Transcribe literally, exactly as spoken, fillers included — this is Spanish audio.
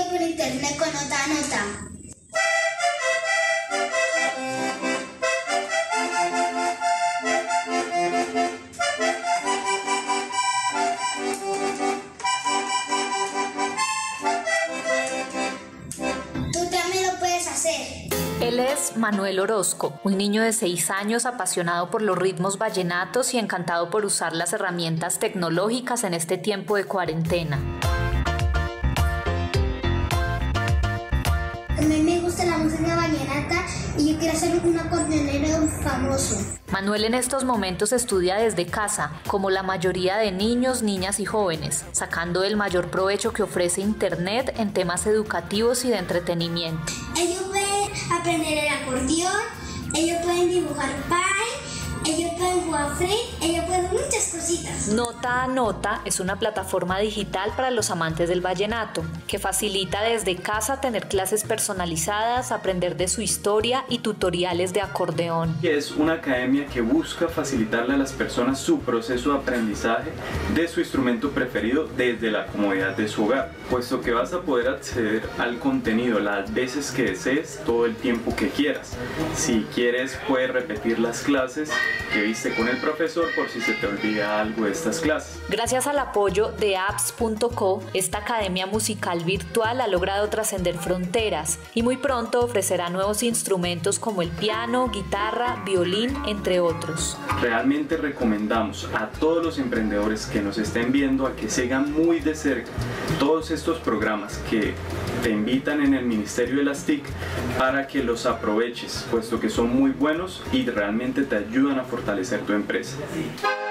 estudio por internet con Nota Nota. Tú también lo puedes hacer. Él es Manuel Orozco, un niño de seis años apasionado por los ritmos vallenatos y encantado por usar las herramientas tecnológicas en este tiempo de cuarentena. A mí me gusta la música vallenata y yo quiero ser un acordeonero famoso. Manuel en estos momentos estudia desde casa, como la mayoría de niños, niñas y jóvenes, sacando el mayor provecho que ofrece Internet en temas educativos y de entretenimiento. Ellos pueden aprender el acordeón, ellos pueden dibujar pie, ellos pueden jugar free, ellos pueden muchas cositas. Nota a Nota es una plataforma digital para los amantes del vallenato, que facilita desde casa tener clases personalizadas, aprender de su historia y tutoriales de acordeón. Es una academia que busca facilitarle a las personas su proceso de aprendizaje de su instrumento preferido desde la comodidad de su hogar, puesto que vas a poder acceder al contenido las veces que desees, todo el tiempo que quieras. Si quieres, puedes repetir las clases que viste con el profesor por si se te olvida algo de estas clases. Gracias al apoyo de apps punto co, esta academia musical virtual ha logrado trascender fronteras y muy pronto ofrecerá nuevos instrumentos como el piano, guitarra, violín, entre otros. Realmente recomendamos a todos los emprendedores que nos estén viendo a que sigan muy de cerca todos estos programas que te invitan en el Ministerio de las T I C para que los aproveches, puesto que son muy buenos y realmente te ayudan a fortalecer tu empresa.